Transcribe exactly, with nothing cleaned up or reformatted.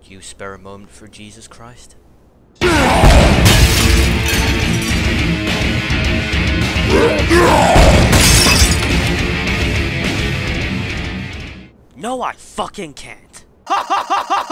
Do you spare a moment for Jesus Christ? No, I fucking can't.